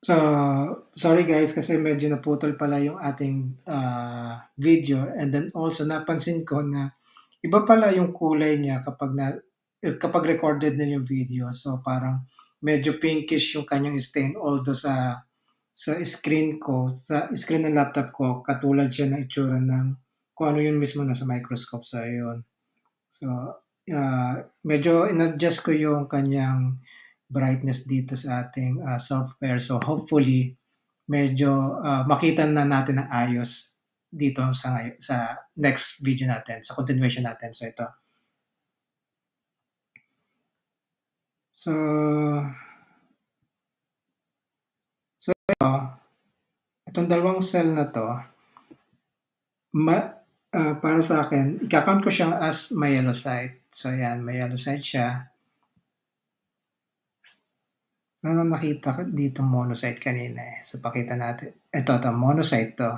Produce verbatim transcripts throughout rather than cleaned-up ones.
So, sorry guys kasi medyo naputol pala yung ating ah, video, and then also napansin ko na iba pala yung kulay niya kapag na eh, kapag recorded na yung video. So, parang medyo pinkish yung kanyang stain, although sa sa screen ko, sa screen ng laptop ko, katulad siya ng itsura ng kung ano yun mismo nasa microscope. So, ayun. So, ah, medyo in-adjust ko yung kanyang brightness dito sa ating ah, software. So, hopefully, medyo ah, makita na natin ang ayos dito sa ngay- sa next video natin, sa continuation natin. So, ito. So, so ito, itong dalawang cell na to, ma, ah, para sa akin, ika-count ko siyang as myelocyte. So, ayan, myelocyte siya. Ano nakita ko dito monocyte kanina eh. So, pakita natin. Ito, ito, monocyte to.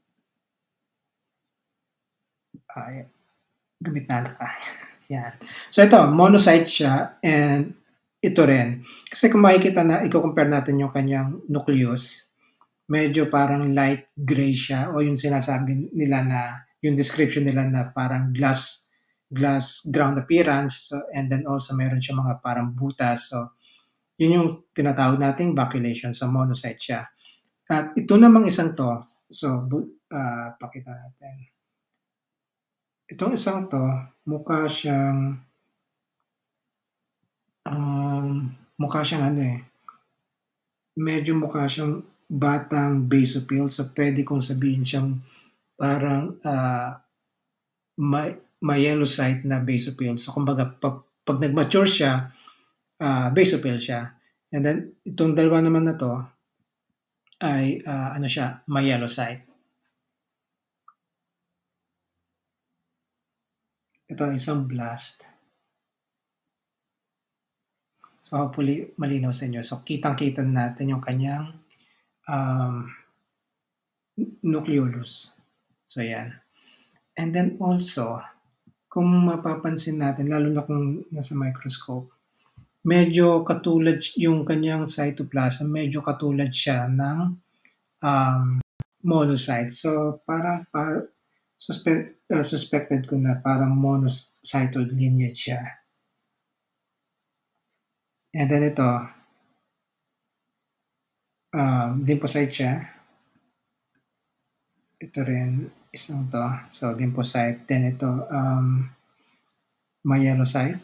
Ay, gamit na ka. Yan. So, ito, monocyte siya, and ito rin. Kasi kung makikita na, i-compare natin yung kanyang nucleus, medyo parang light gray siya, o yung sinasabi nila na, yung description nila na parang glass, glass ground appearance, so, and then also meron siya mga parang butas. So, yun yung tinatawag nating baculation. So, monocyte siya. At ito namang isang to, so, uh, pakita natin. Itong isang to, mukha siyang, um, mukha siyang ano eh, medyo mukha siyang batang basophil. So, pwede kong sabihin siyang parang uh, my, myelocyte na basophil. So, kumbaga, pag, pag nag-mature siya, uh, basophil siya. And then, itong dalawa naman na to, ay uh, ano siya, myelocyte. Ito ang isang blast. So, hopefully, malinaw sa inyo. So, kitang-kita natin yung kanyang um, nucleolus. So, yan. And then also, kung mapapansin natin, lalo na kung nasa microscope, medyo katulad yung kanyang cytoplasm, medyo katulad siya ng um, monocyte. So, parang, parang suspect, uh, suspected ko na parang monocytoid lineage siya. And then ito, um, lymphocyte siya. Ito rin, isang to. So, lymphocyte. Then ito, um, myelocyte.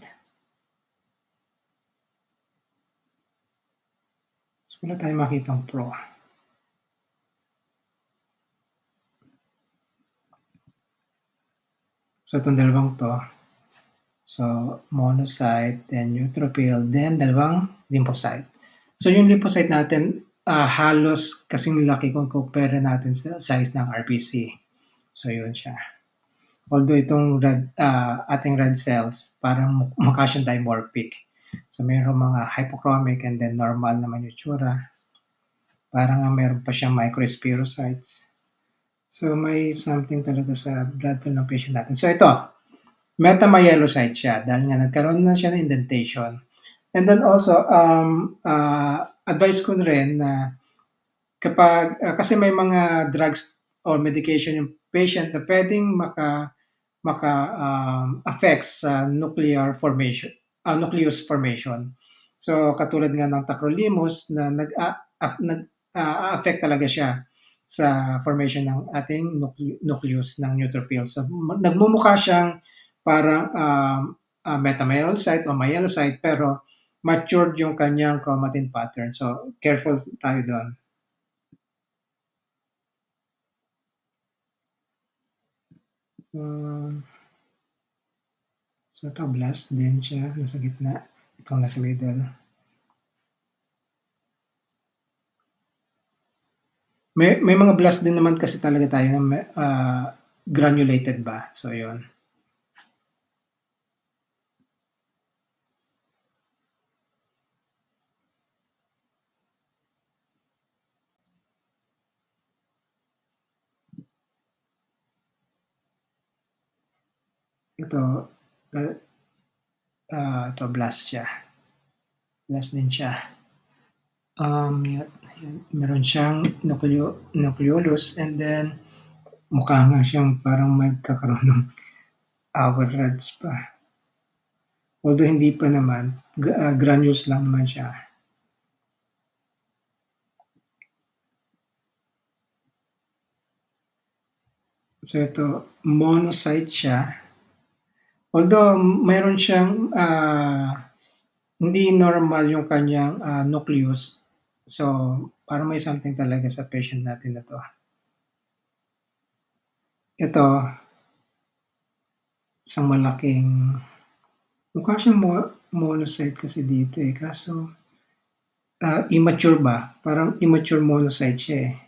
So, wala tayong makitang pro. So, itong dalawang to. So, monocyte, then neutrophil, then dalawang lymphocyte. So, yung lymphocyte natin, uh, halos kasing laki kung compare natin sa size ng R B C. So, yun siya. Although itong red, uh, ating red cells, parang mukha siyang dimorphic. So, mayroong mga hypochromic and then normal naman yung tsura. Parang nga mayroon pa siyang microspherocytes. So, may something talaga sa blood flow ng patient natin. So, ito, metamyelocyte siya dahil nga nagkaroon na siya ng indentation. And then also, um, uh, advice ko rin na kapag, uh, kasi may mga drugs or medication yung patient na pwedeng maka, maka um, affect sa nuclear formation, uh, nucleus formation. So, katulad nga ng tacrolimus na nag, uh, uh, nag uh, affect talaga siya sa formation ng ating nucleus ng neutrophil. So, nagmumukha siyang parang um, uh, metamyelocyte o myelocyte, pero matured yung kanyang chromatin pattern. So, careful tayo doon. So, so ito, blast din siya. Nasa gitna. Itong nasa middle. May, may mga blast din naman kasi talaga tayo na uh, granulated ba? So, yun. Ito, uh, ito blast siya. Blast din siya. Um, Meron siyang nucleo, nucleolus and then mukha nga siyang parang magkakaroon ng hour rods pa. Although hindi pa naman, uh, granules lang naman siya. So ito, monocyte siya. Although mayroon siyang uh, hindi normal yung kanyang uh, nucleus. So parang may something talaga sa patient natin na to. Ito, isang malaking, mukha siyang mo- monocyte kasi dito eh. Kaso, uh, immature ba? Parang immature monocyte siya eh.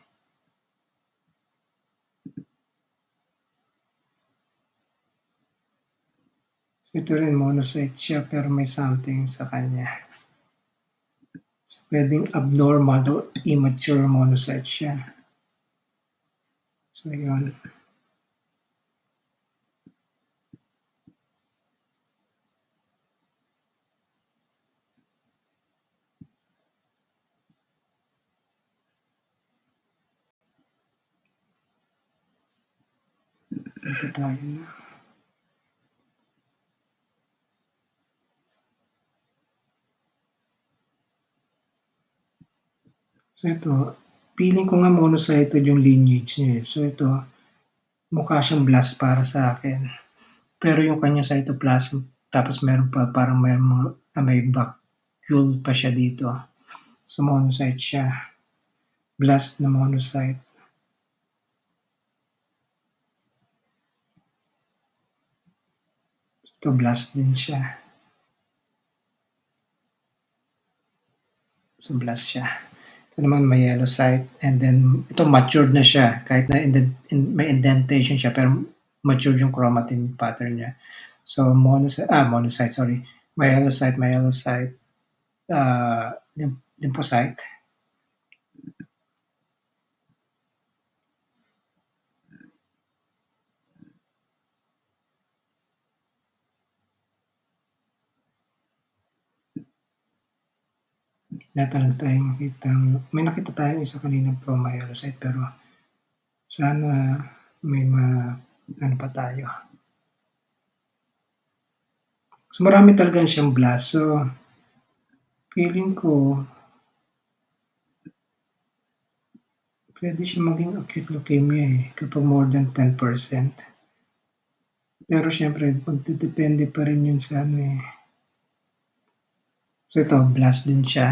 So ito rin monocyte siya pero may something sa kanya. So, pwedeng abnormal o immature monocyte siya. So yun. Ito tayo na. So ito, feeling ko nga monocyte yung lineage niya eh. So ito, mukha siyang blast para sa akin. Pero yung kanya cytoplasm, tapos meron pa, parang may mga, ah, may vacuole pa siya dito. So monocyte siya. Blast na monocyte. Ito blast din siya. So blast siya. Ito naman myelocyte and then ito matured na siya kahit na indent, in, may indentation siya pero matured yung chromatin pattern niya. So monocyte, ah monocyte, sorry. Myelocyte, myelocyte, uh, lymphocyte. Wala talaga tayong makita. May nakita tayong isa kanina pro-myelocyte pero sana may ma ano pa tayo. So marami talaga siyang blast. So feeling ko pwede siya maging acute leukemia eh kapag more than ten percent. Pero syempre magdedepende pa rin yun sa ano eh. So ito, blast din siya.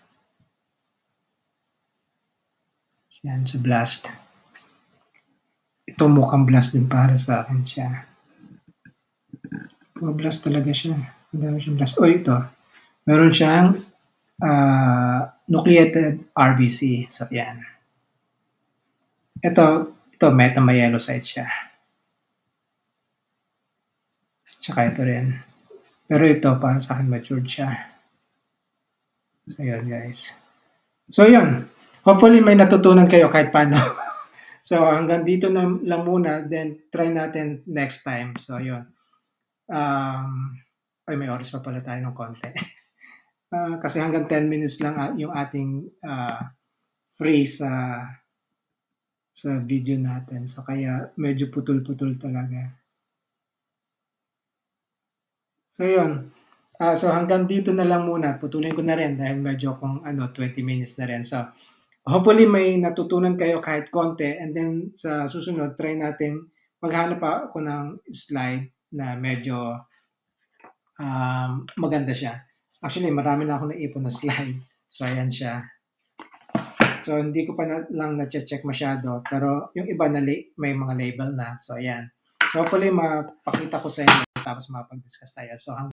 Yan, sa blast. Ito mukhang blast din para sa akin siya. Puro blast talaga siya. Ang dami siyang blast. Oh, ito. Meron siyang uh, nucleated R B C. So, yan. Ito, ito, metamyelocyte siya. Tsaka ito rin. Pero ito, para sa akin, matured siya. So, yun, guys. So, yun. Hopefully, may natutunan kayo kahit paano. So, hanggang dito na lang muna. Then, try natin next time. So, yun. Um, ay, may oras pa pala tayo ng konti. uh, kasi hanggang ten minutes lang yung ating uh, free sa sa video natin. So, kaya medyo putol-putol talaga. So, yun. Uh, so, hanggang dito na lang muna. Putulin ko na rin dahil medyo kung ano, twenty minutes na rin. So, hopefully may natutunan kayo kahit konti. And then, sa susunod, try natin maghanap pa ako ng slide na medyo um, maganda siya. Actually, marami na ako naipon na slide. So, ayan siya. So, hindi ko pa na, lang na-check masyado. Pero, yung iba na may mga label na. So, ayan. So, hopefully, mapakita ko sa inyo tapos mapag-discuss tayo. So,